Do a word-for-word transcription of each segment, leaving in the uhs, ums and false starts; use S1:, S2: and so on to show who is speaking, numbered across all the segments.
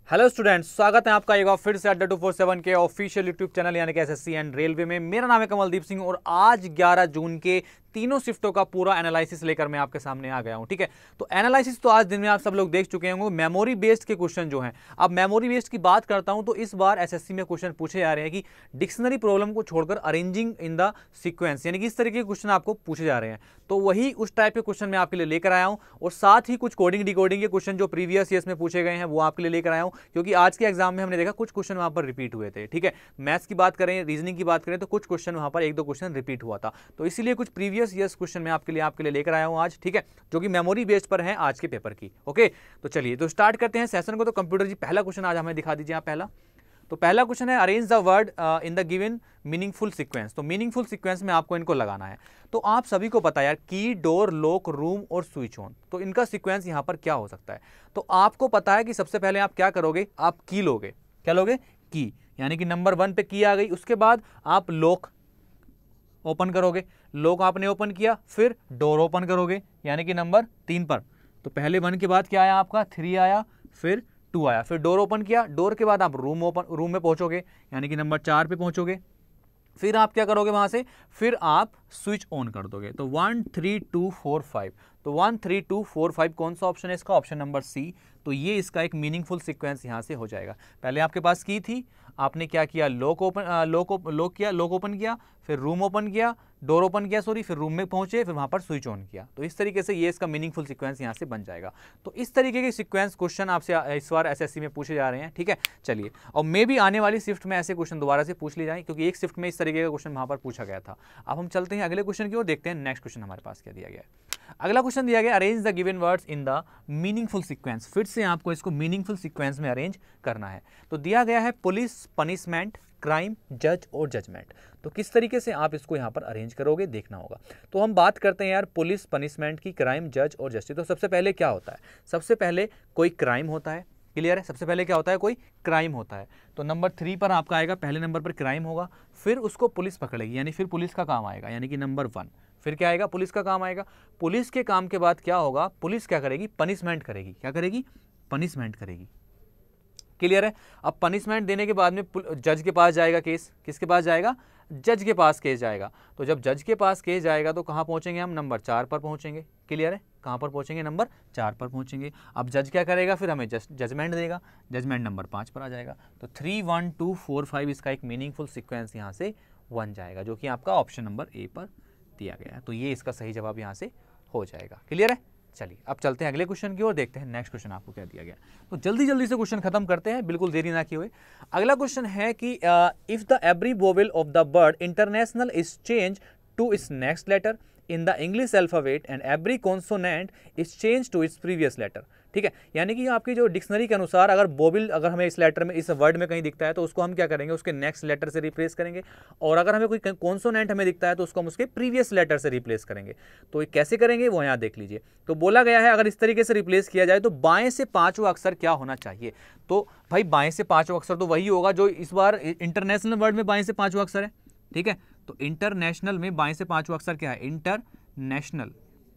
S1: Hello students, स्वागत है आपका एक बार फिर से अड्डा टू फोर सेवन के ऑफिशियल यूट्यूब चैनल यानी कि एसएससी एंड रेलवे में। मेरा नाम है कमलदीप सिंह और आज ग्यारह जून के तीनों शिफ्टों का पूरा एनालिसिस लेकर मैं आपके सामने आ गया हूं। ठीक है, तो एनालिसिस तो आज दिन में आप सब लोग देख चुके होंगे। मेमोरी बेस्ड के क्वेश्चन जो हैं, अब मेमोरी बेस्ड की बात करता हूं तो इस बार एसएससी में क्वेश्चन पूछे जा रहे हैं कि डिक्शनरी प्रॉब्लम को छोड़कर अरेंजिंग इन द सीक्वेंस, यानी कि इस तरीके के क्वेश्चन आपको पूछे जा रहे हैं। तो वही उस टाइप के क्वेश्चन मैं आपके लिए लेकर आया हूं और साथ ही कुछ कोडिंग डिकोडिंग के क्वेश्चन जो प्रीवियस ईयर्स में पूछे गए हैं वो आपके लिए लेकर आया हूं, क्योंकि आज के एग्जाम में हमने देखा कुछ क्वेश्चन वहां पर रिपीट हुए थे। ठीक है, मैथ्स की बात करें, रीजनिंग की बात करें तो कुछ क्वेश्चन वहां पर एक दो क्वेश्चन रिपीट हुआ था, तो इसीलिए कुछ प्रीवियस ईयर्स क्वेश्चन मैं आपके लिए आपके लिए लेकर आया हूं आज। ठीक है, जो कि मेमोरी बेस्ड पर है आज के पेपर की। ओके, तो चलिए तो स्टार्ट करते हैं सेशन को। तो कंप्यूटर जी पहला क्वेश्चन आज हमें दिखा दीजिए आप। पहला तो पहला क्वेश्चन है arrange the word in the given meaningful sequence. तो मीनिंगफुल सीक्वेंस में आपको इनको लगाना है। तो आप सभी को पता है यार, की, डोर, लॉक, रूम और स्विच ऑन, तो इनका सीक्वेंस यहां पर क्या हो सकता है। तो आपको पता है कि सबसे पहले आप क्या करोगे, आप की लोगे। क्या लोगे? की, यानी कि नंबर वन पे की आ गई। उसके बाद आप लॉक ओपन करोगे, लॉक आपने ओपन किया, फिर डोर ओपन करोगे यानी कि नंबर तीन पर। तो पहले वन के बाद क्या आया आपका, थ्री आया, फिर टू आया, फिर डोर ओपन किया, डोर के बाद आप रूम ओपन रूम में पहुंचोगे यानी कि नंबर चार पे पहुंचोगे। फिर आप क्या करोगे वहां से, फिर आप स्विच ऑन कर दोगे। तो one three two four five, तो one three two four five कौन सा ऑप्शन है इसका, ऑप्शन नंबर सी। तो ये इसका एक मीनिंगफुल सीक्वेंस यहां से हो जाएगा। पहले आपके पास की थी, आपने क्या किया, लॉक ओपन लॉक लॉक किया, लॉक ओपन किया, फिर रूम ओपन किया, डोर ओपन किया सॉरी, फिर रूम में पहुंचे, फिर वहां पर स्विच ऑन किया। तो इस तरीके से ये इसका मीनिंगफुल सीक्वेंस यहां से बन जाएगा। तो इस तरीके के सीक्वेंस क्वेश्चन आपसे इस बार एसएससी में पूछे जा रहे हैं। ठीक है, चलिए, और मे भी आने वाली शिफ्ट में ऐसे क्वेश्चन दोबारा से पूछ लिए जाए, क्योंकि एक शिफ्ट में इस तरीके का क्वेश्चन वहां पर पूछा गया था। अब हम चलते हैं अगले क्वेश्चन की ओर, देखते हैं नेक्स्ट क्वेश्चन हमारे पास क्या दिया गया है। अगला क्वेश्चन दिया गया arrange the given words in the meaningful sequence. फिर से आपको इसको मीनिंगफुल सीक्वेंस में अरेंज करना है। तो दिया गया है पुलिस, पनिशमेंट, क्राइम, जज और जजमेंट। तो किस तरीके से आप इसको यहाँ पर अरेंज करोगे देखना होगा। तो हम बात करते हैं यार पुलिस, पनिशमेंट की, क्राइम, जज और जस्टिस। तो सबसे पहले क्या होता है, सबसे पहले कोई क्राइम होता है। क्लियर है, सबसे पहले क्या होता है, कोई क्राइम होता है। तो नंबर थ्री पर आपका आएगा, पहले नंबर पर क्राइम होगा, फिर उसको पुलिस पकड़ेगी यानी फिर पुलिस का काम आएगा यानी कि नंबर वन। फिर क्या आएगा, पुलिस का काम आएगा। पुलिस के काम के बाद क्या होगा, पुलिस क्या करेगी, पनिशमेंट करेगी। क्या करेगी, पनिशमेंट करेगी। क्लियर है। अब पनिशमेंट देने के बाद में जज के पास जाएगा केस। किसके पास जाएगा, जज के पास केस जाएगा। तो जब जज के पास केस जाएगा तो कहाँ पहुंचेंगे हम, नंबर चार पर पहुंचेंगे। क्लियर है, कहाँ पर पहुंचेंगे, नंबर चार पर पहुंचेंगे। अब जज क्या करेगा, फिर हमें जजमेंट देगा, जजमेंट नंबर पाँच पर आ जाएगा। तो three one two four five इसका एक मीनिंगफुल सीक्वेंस यहाँ से बन जाएगा, जो कि आपका ऑप्शन नंबर ए पर दिया गया है। तो ये इसका सही जवाब यहाँ से हो जाएगा। क्लियर है, चलिए अब चलते हैं अगले क्वेश्चन की ओर, देखते हैं नेक्स्ट क्वेश्चन आपको क्या दिया गया। तो जल्दी जल्दी से क्वेश्चन खत्म करते हैं, बिल्कुल देरी ना किए हुए। अगला क्वेश्चन है कि if the every vowel of the word international is change to its next letter in the English alphabet and every consonant is change to its previous letter. ठीक है, यानी कि आपकी जो डिक्शनरी के अनुसार अगर वोवेल अगर हमें इस लेटर में, इस वर्ड में कहीं दिखता है तो उसको हम क्या करेंगे, उसके नेक्स्ट लेटर से रिप्लेस करेंगे। और अगर हमें कोई कॉन्सोनेंट हमें दिखता है तो उसको हम उसके प्रीवियस लेटर से रिप्लेस करेंगे। तो ये कैसे करेंगे वो यहाँ देख लीजिए। तो बोला गया है अगर इस तरीके से रिप्लेस किया जाए तो बाएं से पांचवा अक्षर क्या होना चाहिए। तो भाई बाएं से पांचवा अक्षर तो वही होगा जो इस बार इंटरनेशनल वर्ड में बाएं से पांचवा अक्षर है। ठीक है, तो इंटरनेशनल में बाएं से पांचवा अक्षर क्या है, इंटरनेशनल।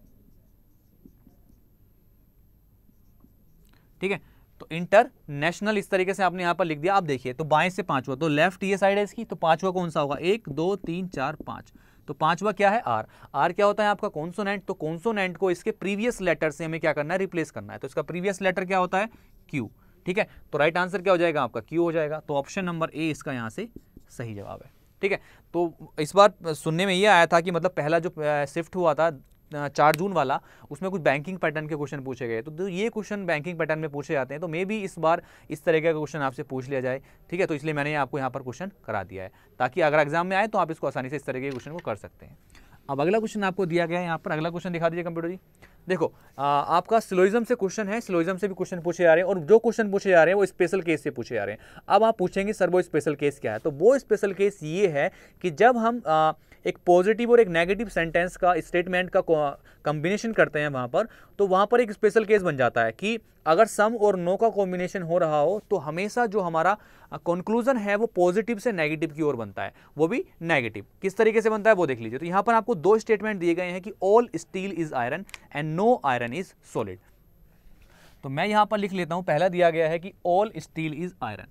S1: ठीक है, तो इंटरनेशनल इस तरीके से आपने यहां पर लिख दिया। आप देखिए तो बाएं से पांचवा, तो लेफ्ट ये साइड है इसकी, तो पांचवा कौन सा होगा, एक दो तीन चार पांच। तो पांचवा क्या है, आर। आर क्या होता है आपका, कॉन्सोनेंट। तो कॉन्सोनेंट को इसके प्रीवियस लेटर से हमें क्या करना है, रिप्लेस करना है। तो इसका प्रीवियस लेटर क्या होता है, क्यू। ठीक है, तो राइट आंसर क्या हो जाएगा आपका, क्यू हो जाएगा। तो ऑप्शन नंबर ए इसका यहां से सही जवाब है। ठीक है, तो इस बार सुनने में ये आया था कि मतलब पहला जो शिफ्ट हुआ था चार जून वाला, उसमें कुछ बैंकिंग पैटर्न के क्वेश्चन पूछे गए। तो ये क्वेश्चन बैंकिंग पैटर्न में पूछे जाते हैं, तो मे भी इस बार इस तरह का क्वेश्चन आपसे पूछ लिया जाए। ठीक है, तो इसलिए मैंने आपको यहाँ पर क्वेश्चन करा दिया है, ताकि अगर एग्जाम में आए तो आप इसको आसानी से इस तरह के क्वेश्चन को कर सकते हैं। अब अगला क्वेश्चन आपको दिया गया है यहाँ पर, अगला क्वेश्चन दिखा दीजिए कंप्यूटर जी। देखो आ, आपका सिलोइज्म से क्वेश्चन है, सिलोइज्म से भी क्वेश्चन पूछे जा रहे हैं और जो क्वेश्चन पूछे जा रहे हैं वो स्पेशल केस से पूछे जा रहे हैं। अब आप पूछेंगे सर वो स्पेशल केस क्या है, तो वो स्पेशल केस ये है कि जब हम आ, एक पॉजिटिव और एक नेगेटिव सेंटेंस का स्टेटमेंट का कॉम्बिनेशन करते हैं वहाँ पर, तो वहाँ पर एक स्पेशल केस बन जाता है कि अगर सम और नो का कॉम्बिनेशन हो रहा हो तो हमेशा जो हमारा कंक्लूजन है वो पॉजिटिव से नेगेटिव की ओर बनता है, वो भी नेगेटिव। किस तरीके से बनता है वो देख लीजिए। तो यहाँ पर आपको दो स्टेटमेंट दिए गए हैं कि all steel is iron and no iron is solid. तो मैं यहां पर लिख लेता हूं, पहला दिया गया है कि all steel is iron,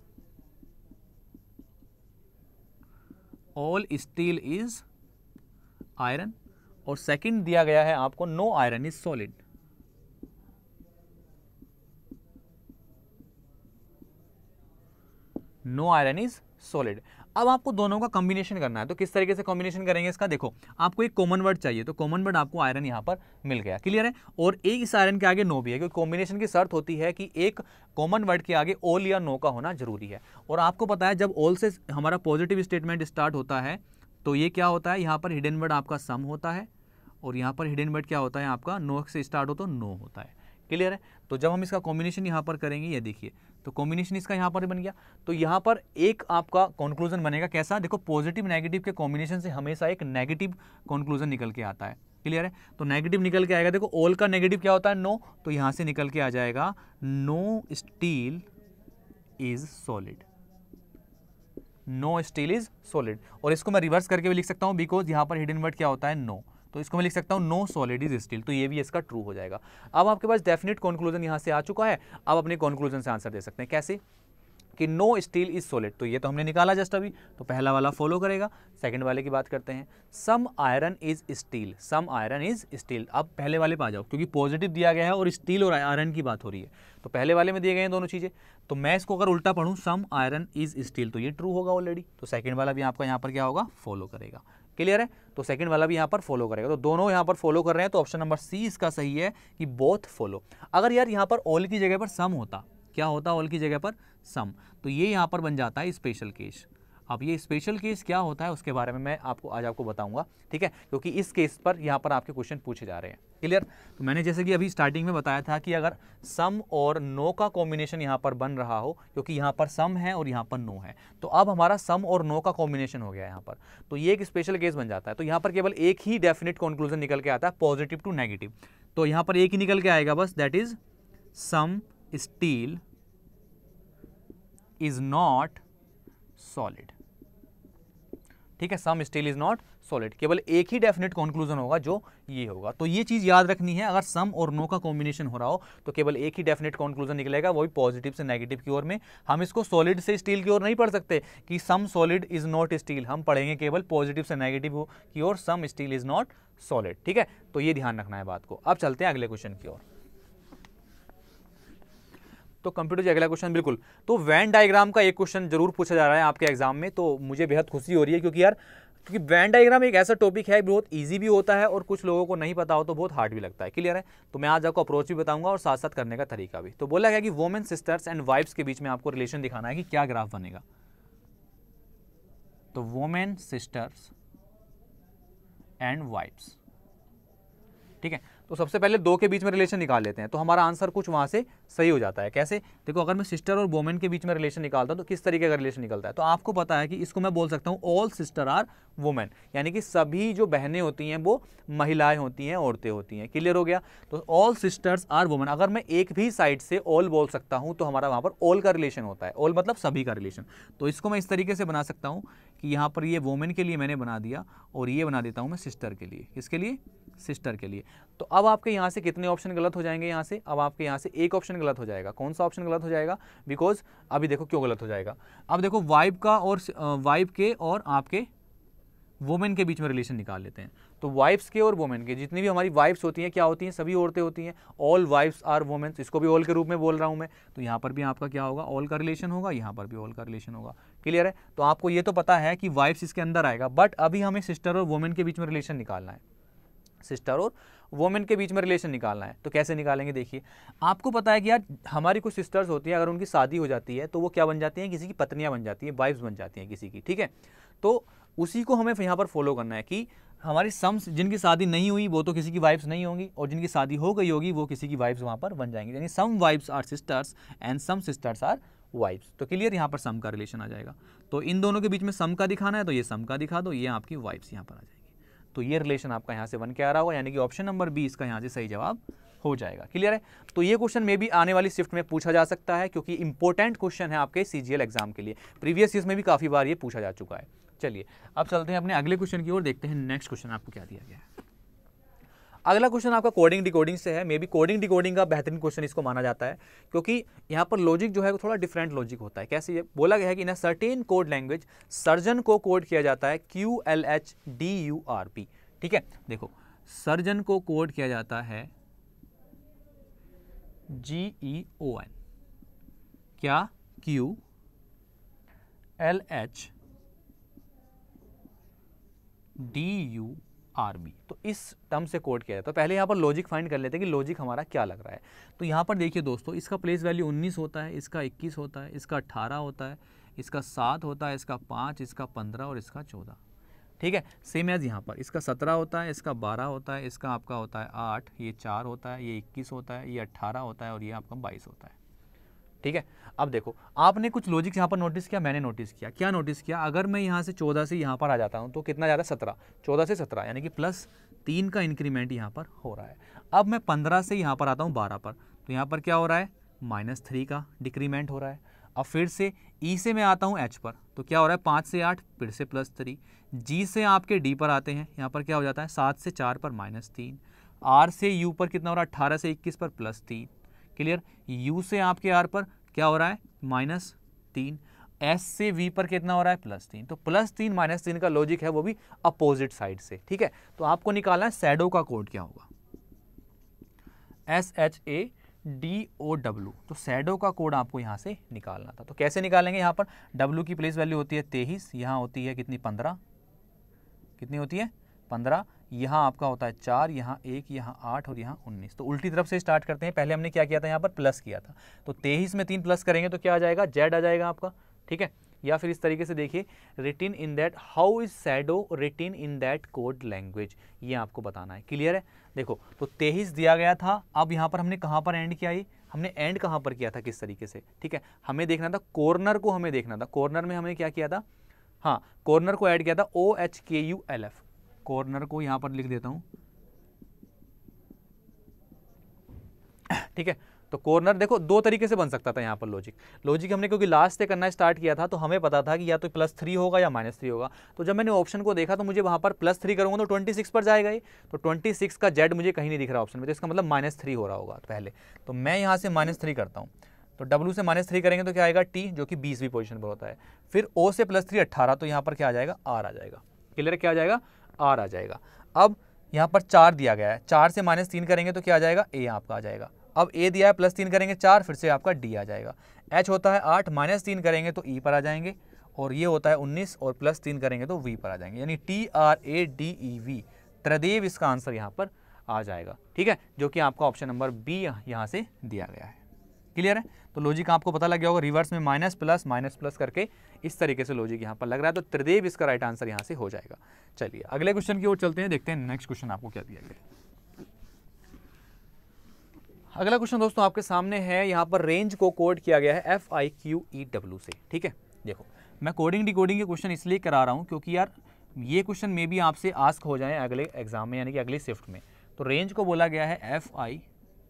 S1: all steel is iron, और सेकंड दिया गया है आपको no iron is solid, no iron is solid. अब आपको दोनों का कॉम्बिनेशन करना है, तो किस तरीके से कॉम्बिनेशन करेंगे इसका, देखो आपको एक कॉमन वर्ड चाहिए, तो कॉमन वर्ड आपको आयरन यहां पर मिल गया, क्लियर है। और एक इस आयरन के आगे नो भी है, क्योंकि कॉम्बिनेशन की शर्त होती है कि एक कॉमन वर्ड के आगे ऑल या नो का होना जरूरी है। और आपको पता है जब ऑल से हमारा पॉजिटिव स्टेटमेंट स्टार्ट होता है तो ये क्या होता है, यहाँ पर हिडन वर्ड आपका सम होता है, और यहाँ पर हिडन वर्ड क्या होता है आपका नो से स्टार्ट हो तो नो होता है, क्लियर है। तो जब हम इसका कॉम्बिनेशन यहाँ पर करेंगे, ये देखिए तो कॉम्बिनेशन इसका यहाँ पर बन गया, तो यहाँ पर एक आपका कंक्लूजन बनेगा कैसा, देखो पॉजिटिव नेगेटिव के कॉम्बिनेशन से हमेशा एक नेगेटिव कंक्लूजन निकल के आता है, क्लियर है। तो नेगेटिव निकल के आएगा, देखो ऑल का नेगेटिव क्या होता है नो, तो यहाँ से निकल के आ जाएगा no steel is solid, no steel is solid. और इसको मैं रिवर्स करके भी लिख सकता हूँ, बिकॉज यहाँ पर हिडन वर्ड क्या होता है नो, तो इसको मैं लिख सकता हूँ नो सॉलिड इज स्टील, तो ये भी इसका ट्रू हो जाएगा। अब आपके पास डेफिनेट कंक्लूजन यहाँ से आ चुका है, अब अपने कंक्लूजन से आंसर दे सकते हैं, कैसे कि नो स्टील इज सॉलिड, तो ये तो हमने निकाला जस्ट अभी, तो पहला वाला फॉलो करेगा। सेकंड वाले की बात करते हैं, some iron is steel, some iron is steel. अब पहले वाले पे आ जाओ, क्योंकि पॉजिटिव दिया गया है और स्टील और आयरन की बात हो रही है, तो पहले वाले में दिए गए हैं दोनों चीजें, तो मैं इसको अगर उल्टा पढ़ूं सम आयरन इज स्टील, तो ये ट्रू होगा ऑलरेडी, तो सेकंड वाला भी आपका यहाँ पर क्या होगा फॉलो करेगा, क्लियर है। तो सेकंड वाला भी यहाँ पर फॉलो करेगा, तो दोनों यहाँ पर फॉलो कर रहे हैं, तो ऑप्शन नंबर सी इसका सही है कि बोथ फॉलो। अगर यार यहाँ पर ऑल की जगह पर सम होता, क्या होता ऑल की जगह पर सम, तो ये यहाँ पर बन जाता है स्पेशल केस। अब ये स्पेशल केस क्या होता है उसके बारे में मैं आपको आज आपको बताऊंगा, ठीक है, क्योंकि इस केस पर यहाँ पर आपके क्वेश्चन पूछे जा रहे हैं, क्लियर। तो मैंने जैसे कि अभी स्टार्टिंग में बताया था कि अगर सम और नो का कॉम्बिनेशन यहाँ पर बन रहा हो, क्योंकि यहाँ पर सम है और यहाँ पर नो है, तो अब हमारा सम और नो का कॉम्बिनेशन हो गया यहाँ पर, तो ये एक स्पेशल केस बन जाता है। तो यहाँ पर केवल एक ही डेफिनेट कंक्लूजन निकल के आता है, पॉजिटिव टू नेगेटिव, तो यहाँ पर एक ही निकल के आएगा बस, that is some steel is not solid, ठीक है, some steel is not solid, केवल एक ही डेफिनेट कंक्लूजन होगा जो ये होगा। तो ये चीज याद रखनी है, अगर सम और नो का कॉम्बिनेशन हो रहा हो तो केवल एक ही डेफिनेट कंक्लूजन निकलेगा, वो भी पॉजिटिव से नेगेटिव की ओर में। हम इसको सॉलिड से स्टील की ओर नहीं पढ़ सकते कि some solid is not steel, हम पढ़ेंगे केवल पॉजिटिव से नेगेटिव की ओर, some steel is not solid, ठीक है। तो ये ध्यान रखना है बात को। अब चलते हैं अगले क्वेश्चन की ओर। तो कंप्यूटर जी अगला क्वेश्चन, बिल्कुल, तो वैन डायग्राम का एक क्वेश्चन जरूर पूछा जा रहा है आपके एग्जाम में, तो मुझे बेहद खुशी हो रही है, क्योंकि यार क्योंकि वैन डायग्राम एक ऐसा टॉपिक है बहुत इजी भी होता है और कुछ लोगों को नहीं पता हो तो बहुत हार्ड भी लगता है, क्लियर है। तो मैं आज आपको अप्रोच भी बताऊंगा और साथ साथ करने का तरीका भी। तो बोला गया कि वोमेन सिस्टर्स एंड वाइफ्स के बीच में आपको रिलेशन दिखाना है कि क्या ग्राफ बनेगा। तो वोमेन सिस्टर्स एंड वाइफ्स, ठीक है। तो सबसे पहले दो के बीच में रिलेशन निकाल लेते हैं, तो हमारा आंसर कुछ वहां से सही हो जाता है। कैसे, देखो अगर मैं सिस्टर और वोमेन के बीच में रिलेशन निकालता हूं तो किस तरीके का रिलेशन निकलता है, तो आपको पता है कि इसको मैं बोल सकता हूं ऑल सिस्टर आर वुमेन, यानी कि सभी जो बहनें होती हैं वो महिलाएं होती हैं, औरतें होती हैं, क्लियर हो गया। तो ऑल सिस्टर्स आर वुमेन, अगर मैं एक भी साइड से ऑल बोल सकता हूं तो हमारा वहां पर ऑल का रिलेशन होता है, ऑल मतलब सभी का रिलेशन। तो इसको मैं इस तरीके से बना सकता हूं कि यहाँ पर ये वुमेन के लिए मैंने बना दिया और ये बना देता हूं मैं सिस्टर के लिए, किसके लिए, सिस्टर के लिए। तो अब आपके यहाँ से कितने ऑप्शन गलत हो जाएंगे, यहाँ से अब आपके यहाँ से एक ऑप्शन गलत हो जाएगा। कौन सा ऑप्शन गलत हो जाएगा, बिकॉज अभी देखो क्यों गलत हो जाएगा। अब देखो वाइफ का और वाइफ के और आपके वुमेन के बीच में रिलेशन निकाल लेते हैं। तो वाइफ्स के और वुमेन के, जितनी भी हमारी वाइफ्स होती हैं क्या होती हैं, सभी औरतें होती हैं, ऑल वाइफ्स आर वुमेन, इसको भी ऑल के रूप में बोल रहा हूं मैं। तो यहाँ पर भी आपका क्या होगा, ऑल का रिलेशन होगा, यहाँ पर भी ऑल का रिलेशन होगा, क्लियर है। तो आपको ये तो पता है कि वाइफ्स इसके अंदर आएगा, बट अभी हमें सिस्टर और वुमेन के बीच में रिलेशन निकालना है, सिस्टर और वुमेन के बीच में रिलेशन निकालना है। तो कैसे निकालेंगे, देखिए आपको पता है कि यार हमारी कुछ सिस्टर्स होती हैं, अगर उनकी शादी हो जाती है तो वो क्या बन जाती हैं, किसी की पत्नियां बन जाती हैं, वाइफ्स बन जाती हैं किसी की, ठीक है। तो उसी को हमें यहाँ पर फॉलो करना है कि हमारी सम्स जिनकी शादी नहीं हुई वो तो किसी की वाइफ्स नहीं होंगी, और जिनकी शादी हो गई होगी वो किसी की वाइफ्स वहाँ पर बन जाएंगी, यानी some wives are sisters and some sisters are wives. तो क्लियर, यहाँ पर सम का रिलेशन आ जाएगा। तो इन दोनों के बीच में सम का दिखाना है तो ये सम का दिखा दो, ये आपकी वाइफ्स यहाँ पर आ जाएगी। तो ये रिलेशन आपका यहाँ से बन के आ रहा होगा, यानी कि ऑप्शन नंबर बी इसका यहाँ से सही जवाब हो जाएगा, क्लियर है। तो ये क्वेश्चन में भी आने वाली शिफ्ट में पूछा जा सकता है, क्योंकि इंपॉर्टेंट क्वेश्चन है आपके सीजीएल एग्जाम के लिए, प्रीवियस ईयर्स में भी काफी बार ये पूछा जा चुका है। चलिए अब चलते हैं अपने अगले क्वेश्चन की ओर, देखते हैं नेक्स्ट क्वेश्चन आपको क्या दिया गया है। अगला क्वेश्चन आपका कोडिंग डिकोडिंग से है। मे बी कोडिंग डिकोडिंग का बेहतरीन क्वेश्चन इसको माना जाता है, क्योंकि यहाँ पर लॉजिक जो है वो थोड़ा डिफरेंट लॉजिक होता है। कैसे ये बोला गया है कि in a certain code language surgeon को कोड किया जाता है Q L H D U R P. ठीक है, देखो सर्जन को कोड किया जाता है जी ई ओ एन, क्या Q L H D U R B, तो इस टर्म से कोड किया जाता है। तो पहले यहाँ पर लॉजिक फाइंड कर लेते हैं कि लॉजिक हमारा क्या लग रहा है। तो यहाँ पर देखिए दोस्तों, इसका प्लेस वैल्यू उन्नीस होता है, इसका इक्कीस होता है, इसका अट्ठारह होता है, इसका सात होता है, इसका पाँच, इसका पंद्रह और इसका चौदह। ठीक है, सेम एज यहाँ पर इसका सत्रह होता है, इसका बारह होता है, इसका आपका होता है आठ, ये चार होता है, ये इक्कीस होता है, ये अट्ठारह होता है और ये आपका बाईस होता है। ठीक है, अब देखो आपने कुछ लॉजिक यहाँ पर नोटिस किया, मैंने नोटिस किया। क्या नोटिस किया, अगर मैं यहाँ से चौदह से यहाँ पर आ जाता हूँ तो कितना ज़्यादा, सत्रह, चौदह से सत्रह यानी कि प्लस तीन का इंक्रीमेंट यहाँ पर हो रहा है। अब मैं पंद्रह से यहाँ पर आता हूँ बारह पर, तो यहाँ पर क्या हो रहा है, माइनस थ्री का डिक्रीमेंट हो रहा है। अब फिर से ई से मैं आता हूँ एच पर, तो क्या हो रहा है, पाँच से आठ फिर से प्लस थ्री। जी से आपके डी पर आते हैं, यहाँ पर क्या हो जाता है, सात से चार पर माइनस तीन। आर से यू पर कितना हो रहा है, अट्ठारह से इक्कीस पर प्लस तीन। क्लियर, यू से आपके आर पर क्या हो रहा है, माइनस तीन। एस से वी पर कितना हो रहा है, प्लस तीन। तो प्लस तीन माइनस तीन का लॉजिक है वो भी अपोजिट साइड से। ठीक है, तो आपको निकालना है शैडो का कोड क्या होगा, S H A D O W. तो शैडो का कोड आपको यहाँ से निकालना था। तो कैसे निकालेंगे, यहाँ पर डब्ल्यू की प्लेस वैल्यू होती है तेईस, यहाँ होती है कितनी, पंद्रह, कितनी होती है, पंद्रह, यहाँ आपका होता है चार, यहाँ एक, यहाँ आठ और यहाँ उन्नीस। तो उल्टी तरफ से स्टार्ट करते हैं। पहले हमने क्या किया था, यहाँ पर प्लस किया था, तो तेईस में तीन प्लस करेंगे तो क्या आ जाएगा, जेड आ जाएगा आपका। ठीक है, या फिर इस तरीके से देखिए, written in that, how is shadow written in that code language, ये आपको बताना है। क्लियर है, देखो तो तेईस दिया गया था। अब यहाँ पर हमने कहाँ पर एंड किया, ये हमने एंड कहाँ पर किया था, किस तरीके से। ठीक है, हमें देखना था कॉर्नर को, हमें देखना था कॉर्नर में हमने क्या किया था, हाँ कॉर्नर को ऐड किया था O H K U L F. Corner को यहाँ पर लिख देता हूँ। ठीक है, तो कॉर्नर देखो दो तरीके से बन सकता था यहाँ पर लॉजिक लॉजिक हमने क्योंकि लास्ट से करना स्टार्ट किया था, तो हमें पता था कि या तो प्लस थ्री होगा या माइनस थ्री होगा। तो जब मैंने ऑप्शन को देखा तो मुझे वहाँ पर प्लस थ्री करूँगा तो ट्वेंटी सिक्स पर जाएगा ही, तो ट्वेंटी सिक्स का जेड मुझे कहीं नहीं दिख रहा ऑप्शन में, तो इसका मतलब माइनस थ्री हो रहा होगा पहले। तो मैं यहाँ से माइनस थ्री करता हूँ, तो डब्ल्यू से माइनस थ्री करेंगे तो क्या आएगा, टी, जो कि बीसवीं पोजीशन पर होता है। फिर ओ से प्लस थ्री अट्ठारह, तो यहाँ पर क्या आ जाएगा, आर आ जाएगा। क्लियर, क्या आ जाएगा, आर आ जाएगा। अब यहाँ पर चार दिया गया है, चार से माइनस तीन करेंगे तो क्या आ जाएगा, ए आपका आ जाएगा। अब ए दिया है, प्लस तीन करेंगे चार, फिर से आपका डी आ जाएगा। एच होता है आठ, माइनस तीन करेंगे तो ई पर आ जाएंगे, और ये होता है उन्नीस, और प्लस तीन करेंगे तो वी पर आ जाएंगे, यानी T R A D E V, Tridev इसका आंसर यहाँ पर आ जाएगा। ठीक है, जो कि आपका ऑप्शन नंबर बी यहाँ से दिया गया है। क्लियर है, तो लॉजिक आपको पता लग गया होगा, रिवर्स में माइनस प्लस माइनस प्लस करके इस तरीके से लॉजिक यहाँ पर लग रहा है, तो त्रिदेव इसका राइट आंसर यहाँ से हो जाएगा। चलिए अगले क्वेश्चन की ओर चलते हैं, देखते हैं नेक्स्ट क्वेश्चन आपको क्या दिया गया। अगला क्वेश्चन दोस्तों आपके सामने है, यहाँ पर रेंज को कोड किया गया है F I Q E W से। ठीक है, देखो मैं कोडिंग डिकोडिंग के क्वेश्चन इसलिए करा रहा हूँ क्योंकि यार ये क्वेश्चन में भी आपसे आस्क हो जाए अगले एग्जाम में, यानी कि अगली शिफ्ट में। तो रेंज को बोला गया है F I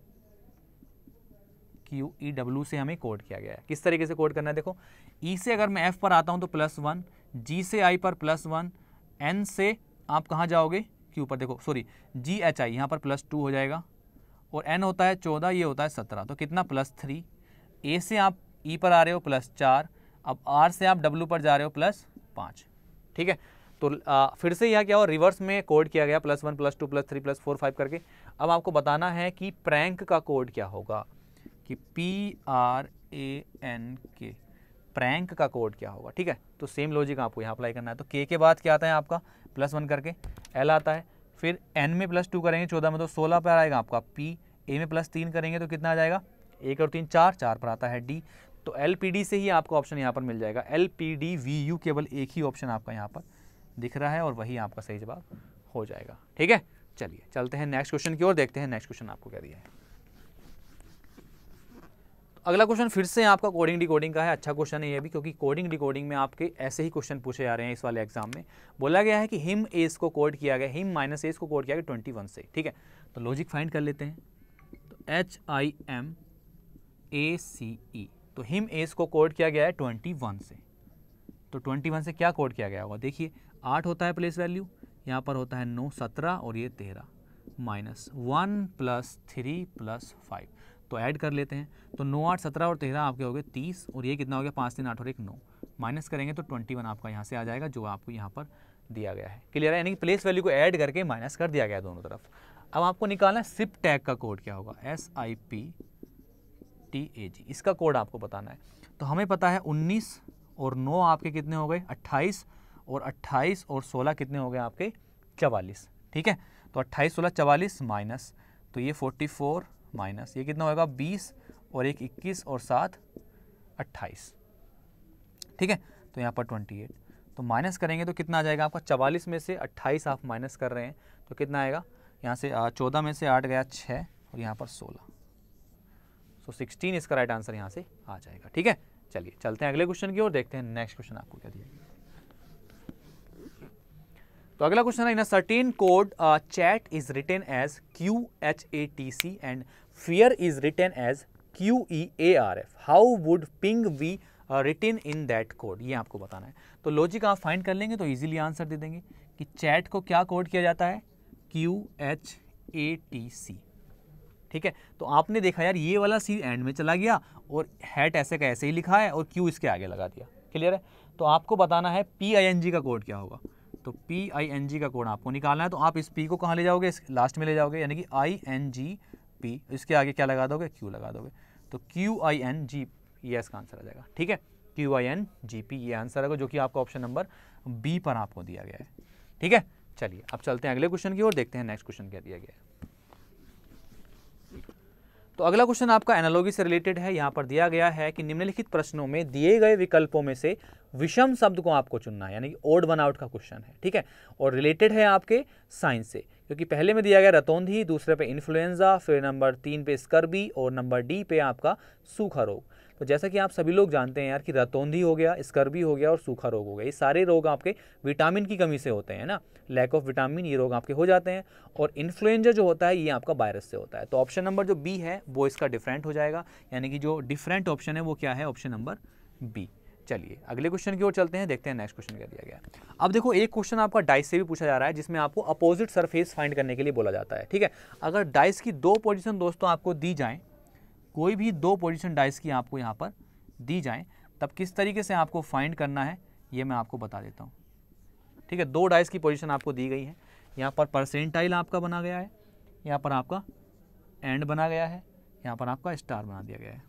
S1: Q E W से हमें कोड किया गया है। किस तरीके से कोड करना है, देखो ई से अगर मैं एफ पर आता हूँ तो प्लस वन, जी से आई पर प्लस वन, एन से आप कहाँ जाओगे, क्यू पर, देखो सॉरी जी एच आई यहाँ पर प्लस टू हो जाएगा, और एन होता है चौदह, ये होता है सत्रह, तो कितना, प्लस थ्री। ए से आप ई पर आ रहे हो प्लस चार, अब आर से आप डब्ल्यू पर जा रहे हो प्लस पाँच। ठीक है, तो आ, फिर से यह क्या हो, रिवर्स में कोड किया गया, plus one plus two plus three plus four five करके। अब आपको बताना है कि प्रैंक का कोड क्या होगा, कि P R A N K, prank का कोड क्या होगा। ठीक है, तो सेम लॉजिक आपको यहाँ अप्लाई करना है। तो के के बाद क्या आता है आपका, प्लस वन करके एल आता है, फिर एन में प्लस टू करेंगे चौदह में तो सोलह पर आएगा आपका पी, ए में प्लस तीन करेंगे तो कितना आ जाएगा, एक और तीन चार, चार पर आता है डी। तो एल पी डी से ही आपको ऑप्शन यहाँ पर मिल जाएगा, L P D V U, केवल एक ही ऑप्शन आपका यहाँ पर दिख रहा है और वही आपका सही जवाब हो जाएगा। ठीक है, चलिए चलते हैं नेक्स्ट क्वेश्चन की ओर, देखते हैं नेक्स्ट क्वेश्चन आपको क्या दिया है। अगला क्वेश्चन फिर से आपका कोडिंग डिकोडिंग का है। अच्छा क्वेश्चन है ये भी, क्योंकि कोडिंग डिकोडिंग में आपके ऐसे ही क्वेश्चन पूछे जा रहे हैं इस वाले एग्जाम में। बोला गया है कि हिम एस को कोड किया गया, हिम माइनस एस को कोड किया गया ट्वेंटी वन से। ठीक है, तो लॉजिक फाइंड कर लेते हैं। तो एच आई एम ए सी ई, तो हिम एस को कोड किया गया है ट्वेंटी वन से। तो ट्वेंटी वन से क्या कोड किया गया होगा, देखिए आठ होता है प्लेस वैल्यू, यहाँ पर होता है नौ, सत्रह और ये तेरह, minus one plus three plus five, तो ऐड कर लेते हैं। तो नौ आठ सत्रह और तेरह आपके हो गए तीस, और ये कितना हो गया पाँच तीन आठ और एक नौ, माइनस करेंगे तो ट्वेंटी वन आपका यहाँ से आ जाएगा जो आपको यहाँ पर दिया गया है। क्लियर है, यानी कि प्लेस वैल्यू को ऐड करके माइनस कर दिया गया दोनों तरफ। अब आपको निकालना है सिप टैग का कोड क्या होगा, S I P T A G, इसका कोड आपको बताना है। तो हमें पता है उन्नीस और नौ आपके कितने हो गए अट्ठाईस, और अट्ठाईस और सोलह कितने हो गए आपके चवालीस। ठीक है, तो अट्ठाईस सोलह चवालीस माइनस, तो ये फोर्टी फोर माइनस ये कितना होगा बीस, और एक इक्कीस और सात अट्ठाईस। ठीक है, तो यहाँ पर अट्ठाईस, तो माइनस करेंगे तो कितना आ जाएगा आपका, चवालीस में से अट्ठाईस आप माइनस कर रहे हैं तो कितना आएगा, यहाँ से चौदह में से आठ गया छः, और यहाँ पर सोलह, सो सिक्सटीन इसका राइट आंसर यहाँ से आ जाएगा। ठीक है, चलिए चलते हैं अगले क्वेश्चन की ओर, देखते हैं नेक्स्ट क्वेश्चन आपको क्या दिया गया। तो अगला क्वेश्चन है, in a certain code chat is written as Q H A T C and fear is written as Q E A R F, how would ping be written in that code, ये आपको बताना है। तो logic आप find कर लेंगे तो easily answer दे देंगे कि चैट को क्या कोड किया जाता है, Q H A T C. ठीक है, तो आपने देखा यार ये वाला सी एंड में चला गया और हैट ऐसे का ऐसे ही लिखा है और क्यू इसके आगे लगा दिया। क्लियर है, तो आपको बताना है पी आई एन जी का कोड क्या होगा। तो पी आई एन जी का कोड आपको निकालना है, तो आप इस पी को कहाँ ले जाओगे, इस लास्ट में ले जाओगे, यानी कि आई एन जी पी, इसके आगे क्या लगा दोगे, क्यू लगा दोगे, तो क्यू आई एन जी, ये इसका आंसर आ जाएगा। ठीक है, Q I N G P ये आंसर है जो कि आपका ऑप्शन नंबर बी पर आपको दिया गया है। ठीक है, चलिए अब चलते हैं अगले क्वेश्चन की ओर, देखते हैं नेक्स्ट क्वेश्चन क्या दिया गया है। तो अगला क्वेश्चन आपका एनालॉजी से रिलेटेड है। यहाँ पर दिया गया है कि निम्नलिखित प्रश्नों में दिए गए विकल्पों में से विषम शब्द को आपको चुनना है, यानी कि ओड वन आउट का क्वेश्चन है। ठीक है, और रिलेटेड है आपके साइंस से, क्योंकि पहले में दिया गया रतौंधी, दूसरे पे इन्फ्लुएंजा, फिर नंबर तीन पे स्कर्बी, और नंबर डी पे आपका सूखा रोग। तो जैसा कि आप सभी लोग जानते हैं यार कि रतौंधी हो गया, स्कर्बी हो गया और सूखा रोग हो गया, ये सारे रोग आपके विटामिन की कमी से होते हैं ना, लैक ऑफ विटामिन, ये रोग आपके हो जाते हैं। और इन्फ्लुएंजा जो होता है ये आपका वायरस से होता है। तो ऑप्शन नंबर जो बी है वो इसका डिफरेंट हो जाएगा, यानी कि जो डिफरेंट ऑप्शन है वो क्या है, ऑप्शन नंबर बी। चलिए अगले क्वेश्चन की ओर चलते हैं, देखते हैं नेक्स्ट क्वेश्चन क्या दिया गया। अब देखो एक क्वेश्चन आपका डाइस से भी पूछा जा रहा है, जिसमें आपको अपोजिट सरफेस फाइंड करने के लिए बोला जाता है। ठीक है, अगर डाइस की दो पोजीशन दोस्तों आपको दी जाएं, कोई भी दो पोजीशन डाइस की आपको यहाँ पर दी जाएं, तब किस तरीके से आपको फाइंड करना है ये मैं आपको बता देता हूँ। ठीक है, दो डाइस की पोजीशन आपको दी गई है, यहाँ पर परसेंटाइल आपका बना गया है, यहाँ पर आपका एंड बना गया है, यहाँ पर आपका स्टार बना दिया गया है,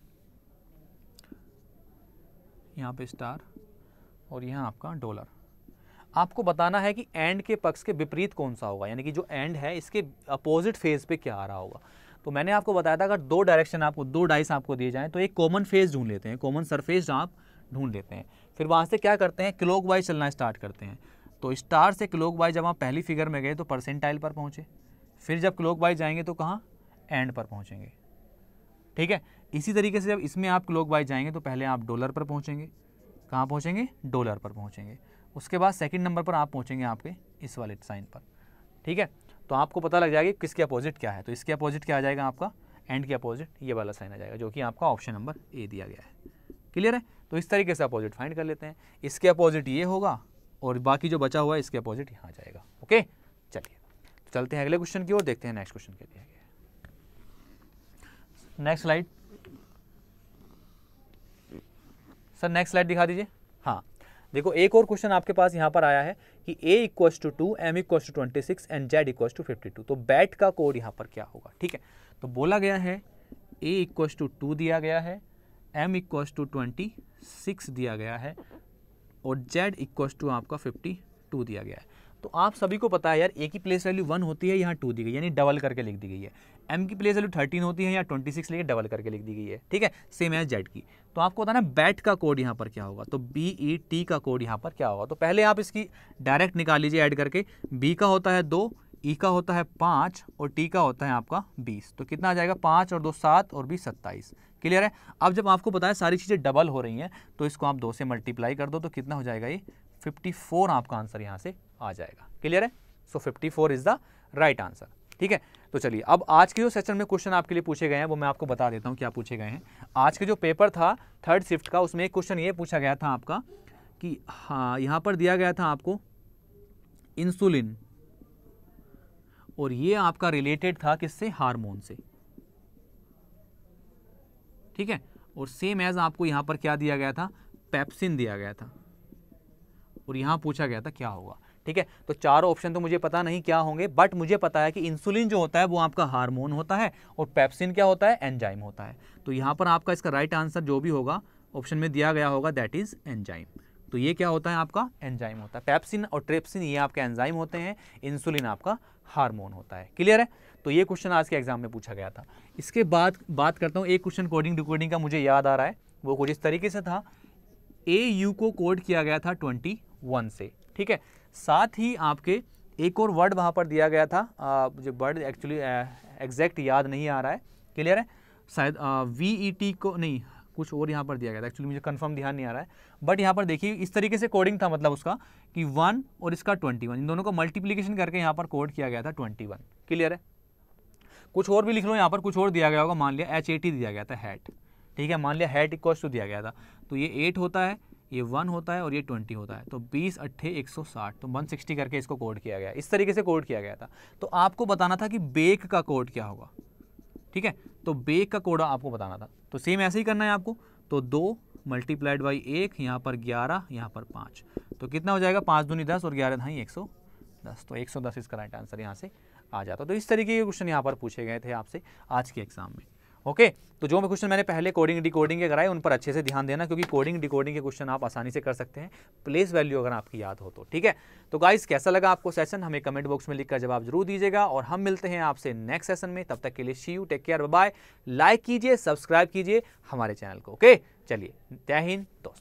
S1: यहाँ पे स्टार और यहाँ आपका डॉलर। आपको बताना है कि एंड के पक्ष के विपरीत कौन सा होगा, यानी कि जो एंड है इसके अपोजिट फेज पे क्या आ रहा होगा। तो मैंने आपको बताया था अगर दो डायरेक्शन आपको, दो डाइस आपको दिए जाएं तो एक कॉमन फेज ढूंढ लेते हैं, कॉमन सरफेस आप ढूंढ लेते हैं, फिर वहाँ से क्या करते हैं, क्लॉकवाइज चलना स्टार्ट करते हैं। तो स्टार से क्लॉकवाइज जब आप पहली फिगर में गए तो परसेंटाइल पर पहुँचे, फिर जब क्लॉकवाइज जाएंगे तो कहाँ, एंड पर पहुँचेंगे। ठीक है, इसी तरीके से जब इसमें आप क्लॉकवाइज जाएंगे तो पहले आप डॉलर पर पहुँचेंगे, कहाँ पहुँचेंगे, डॉलर पर पहुँचेंगे, उसके बाद सेकंड नंबर पर आप पहुँचेंगे आपके इस वाले साइन पर। ठीक है, तो आपको पता लग जाएगा किसके अपोजिट क्या है। तो इसके अपोजिट क्या आ जाएगा आपका, एंड के अपोजिट ये वाला साइन आ जाएगा, जो कि आपका ऑप्शन नंबर ए दिया गया है। क्लियर है, तो इस तरीके से अपोजिट फाइंड कर लेते हैं, इसके अपोजिट ये होगा और बाकी जो बचा हुआ है इसके अपोजिट यहाँ जाएगा। ओके, चलिए तो चलते हैं अगले क्वेश्चन की ओर, देखते हैं नेक्स्ट क्वेश्चन क्या दिया गया है। Next slide sir, next slide दिखा दीजिए। हाँ देखो, एक और क्वेश्चन आपके पास यहाँ पर आया है कि a equals to two, M equals to twenty six and Z equals to fifty two. तो बैट का कोड यहाँ पर क्या होगा। ठीक है, तो बोला गया है a इक्वल्स टू टू दिया गया है, m equals to twenty six दिया गया है और z इक्वल्स टू आपका फिफ्टी टू दिया गया है। तो आप सभी को पता है यार a की प्लेस वैल्यू वन होती है, यहाँ टू दी गई, यानी डबल करके लिख दी गई है। m की प्लेस वैल्यू थर्टीन होती है, यहाँ ट्वेंटी सिक्स लेके डबल करके लिख दी गई है। ठीक है, सेम है z की। तो आपको बताना बैट का कोड यहाँ पर क्या होगा। तो बी ई टी का कोड यहाँ पर क्या होगा। तो पहले आप इसकी डायरेक्ट निकाल लीजिए ऐड करके। b का होता है दो, ई का होता है पाँच और टी का होता है आपका बीस। तो कितना आ जाएगा, पाँच और दो सात और बीस सत्ताईस। क्लियर है। अब जब आपको पता है सारी चीज़ें डबल हो रही हैं तो इसको आप दो से मल्टीप्लाई कर दो तो कितना हो जाएगा, ये फिफ्टी फोर आपका आंसर यहाँ से आ जाएगा। क्लियर है, so fifty four is the right answer. ठीक है, तो चलिए अब आज के जो सेशन में क्वेश्चन आपके लिए पूछे गए हैं वो मैं आपको बता देता हूँ क्या पूछे गए हैं। आज के जो पेपर था थर्ड शिफ्ट का, उसमें एक क्वेश्चन ये पूछा गया था आपका कि हाँ यहाँ पर दिया गया था आपको इंसुलिन और ये आपका रिलेटेड था किससे, हार्मोन से, ठीक है। और सेम एज आपको यहां पर क्या दिया गया था, पेप्सिन दिया गया था, और यहां पूछा गया था क्या होगा, ठीक है। तो चारों ऑप्शन तो मुझे पता नहीं क्या होंगे, बट मुझे पता है कि इंसुलिन जो होता है वो आपका हार्मोन होता है और पेप्सिन क्या होता है, एंजाइम होता है। तो यहां पर आपका इसका राइट आंसर जो भी होगा ऑप्शन में दिया गया होगा, दैट इज एंजाइम। तो ये क्या होता है आपका, एंजाइम होता है। पेप्सिन और ट्रिप्सिन ये आपके एंजाइम होते हैं, इंसुलिन आपका हार्मोन होता है। क्लियर है। तो ये क्वेश्चन आज के एग्जाम में पूछा गया था। इसके बाद बात करता हूँ, एक क्वेश्चन कोडिंग डिकोडिंग का मुझे याद आ रहा है, वो कुछ इस तरीके से था। ए यू को कोड किया गया था ट्वेंटी वन से, ठीक है। साथ ही आपके एक और वर्ड वहां पर दिया गया था, मुझे वर्ड एक्चुअली एग्जैक्ट याद नहीं आ रहा है। क्लियर है। शायद वी ई टी को नहीं, कुछ और यहाँ पर दिया गया था, एक्चुअली मुझे कंफर्म ध्यान नहीं आ रहा है। बट यहाँ पर देखिए इस तरीके से कोडिंग था, मतलब उसका कि वन और इसका ट्वेंटी वन, इन दोनों को मल्टीप्लीकेशन करके यहाँ पर कोड किया गया था ट्वेंटी वन। क्लियर है। कुछ और भी लिख लो, यहाँ पर कुछ और दिया गया होगा, मान लिया एच ए टी दिया गया था, हैट, ठीक है। मान लिया हैट इक्वल टू दिया गया था, तो ये एट होता है, ये वन होता है और ये ट्वेंटी होता है, तो बीस अट्ठे एक सौ साठ, तो वन सिक्सटी करके इसको कोड किया गया, इस तरीके से कोड किया गया था। तो आपको बताना था कि बेक का कोड क्या होगा, ठीक है। तो बेक का कोड आपको बताना था, तो सेम ऐसे ही करना है आपको। तो दो मल्टीप्लाइड बाई एक, यहाँ पर ग्यारह, यहाँ पर पाँच, तो कितना हो जाएगा, पाँच दूनी दस और ग्यारह ढाई एक सौ दस, तो एक सौ दस इसका राइट आंसर यहाँ से आ जाता। तो इस तरीके के क्वेश्चन यहाँ पर पूछे गए थे आपसे आज के एग्जाम में। ओके okay, तो जो मैं क्वेश्चन मैंने पहले कोडिंग डिकोडिंग के कराए उन पर अच्छे से ध्यान देना, क्योंकि कोडिंग डिकोडिंग के क्वेश्चन आप आसानी से कर सकते हैं, प्लेस वैल्यू अगर आपकी याद हो तो, ठीक है। तो गाइस कैसा लगा आपको सेशन, हमें कमेंट बॉक्स में लिखकर जवाब जरूर दीजिएगा, और हम मिलते हैं आपसे नेक्स्ट सेशन में। तब तक के लिए see you, take care, bye bye. Like कीजिए, सब्सक्राइब कीजिए हमारे चैनल को। ओके, चलिए, जय हिंद दोस्तों।